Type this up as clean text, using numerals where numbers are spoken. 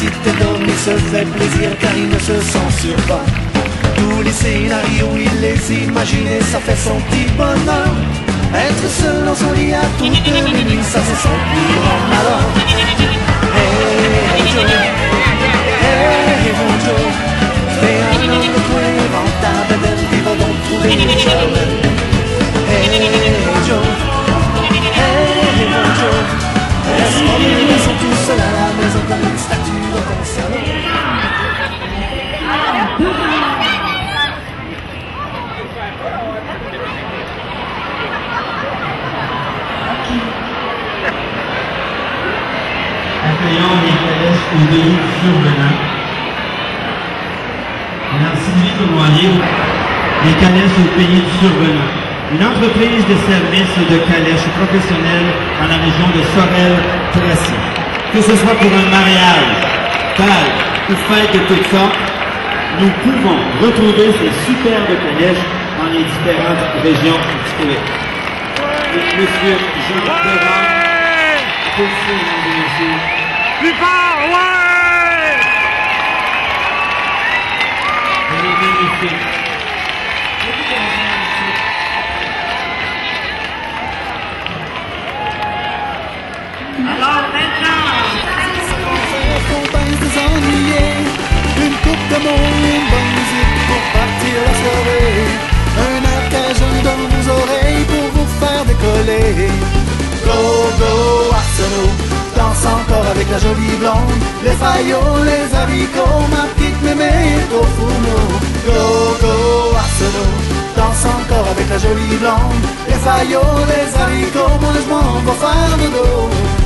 petite homme, il se fait plaisir car il ne se censure pas. Tous les scénarios, il les imagine et ça fait son petit bonheur. Être seul dans son lit à toutes les nuits, ça c'est son plus grand malheur. Hey Joe, hey mon Joe, fais un autre inventable del vivo dont trouver une chaleur. Hey Joe, hey mon Joe, laisse-moi ils sont tous seuls à la maison comme une statue dans ton salon. Accueillant les calèches au pays survenant. Madame Sylvie Tournoyer, les calèches au pays du survenant. Une entreprise de services de calèches professionnelles dans la région de Sorel-Tracy. Que ce soit pour un mariage, bal ou fête de toutes sortes, nous pouvons retrouver ces superbes calèches dans les différentes régions du Québec. Monsieur Jean Perrin, merci, mesdames et messieurs. Plus fort, ouais! Magnifique. Alors maintenant, Qu'on baisse désennuyé, une coupe de mots, une bonne musique pour partir la soirée. Un air cajun dans vos oreilles pour vous faire décoller. Go, go, Arsenault, danse encore avec la jolie blonde. Les faillots, les haricots, ma petite mémé est au fourneau. Go, go, Arsenault, danse encore avec la jolie blonde. Les faillots, les haricots, moi je m'en vais faire de dos.